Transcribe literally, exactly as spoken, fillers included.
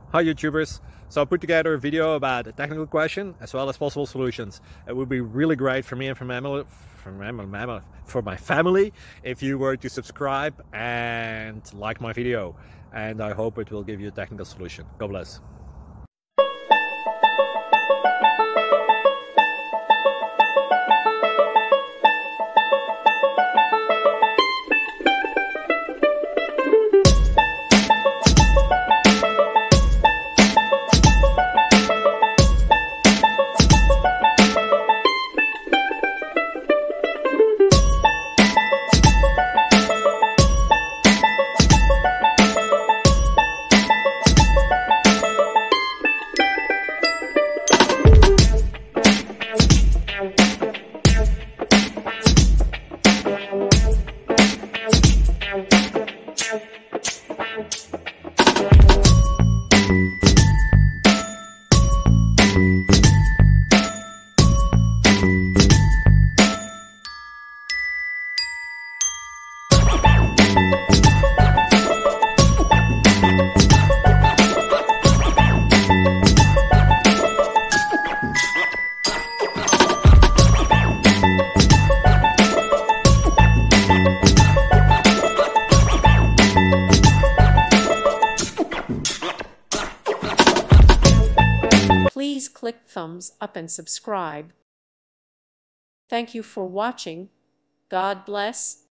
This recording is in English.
Hi YouTubers! So I put together a video about a technical question as well as possible solutions. It would be really great for me and for my family, for my, for my family if you were to subscribe and like my video, and I hope it will give you a technical solution. God bless. Please click thumbs up and subscribe. Thank you for watching. God bless.